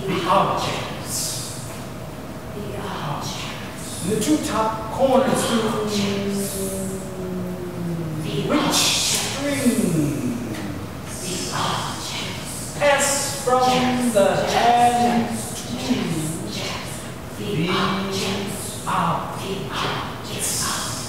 the objects. The two top corners through which strings pass from the hand to the objects.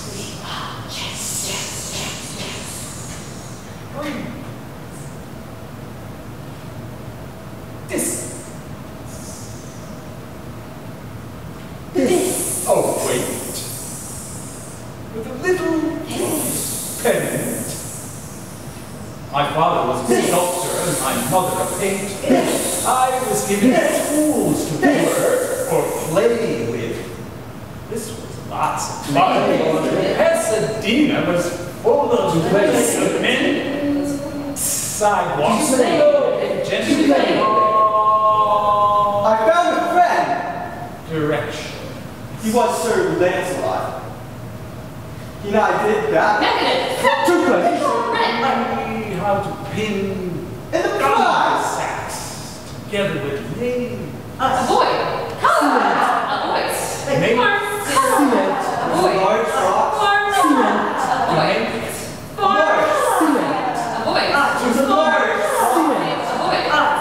This. Oh, wait. With a little pendant. My father was a sculptor and my mother a painter. I was given tools to work or play with. This was lots of fun. Pasadena was full of cement, sidewalks, and gently. I found a friend. Direction. He was Sir Lancelot. He and I did that. Negative. Too close. Learn how to pin And the prize. sacks together with names. A boy. A voice. Cement. A boy. Large rocks. A boy. Large. A boy. There's a large. A boy.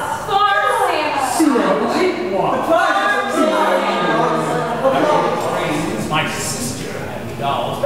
The prize is a Trains. My sister had dolls.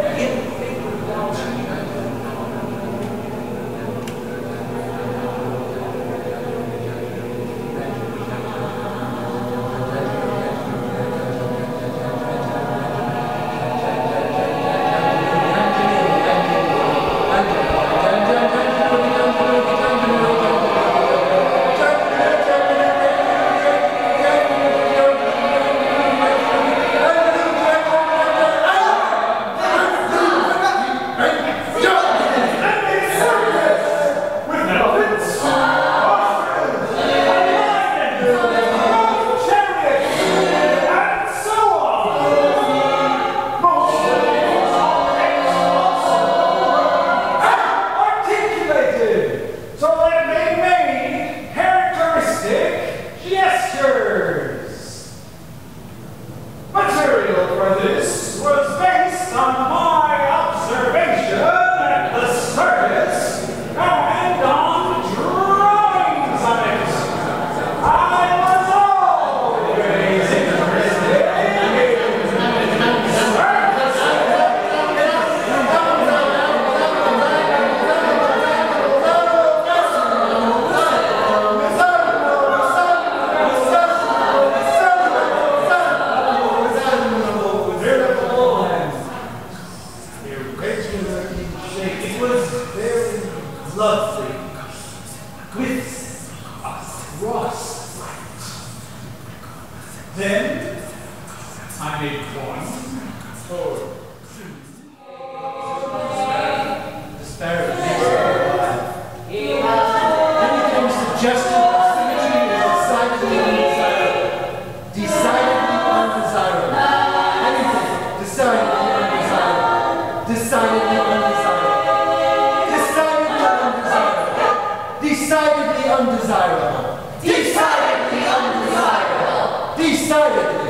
Then I made one, two, disparity. Anything suggested of symmetry is decidedly undesirable. Anything decidedly undesirable. Decidedly undesirable. Decidedly undesirable. Decidedly undesirable. Decidedly undesirable. Decidedly.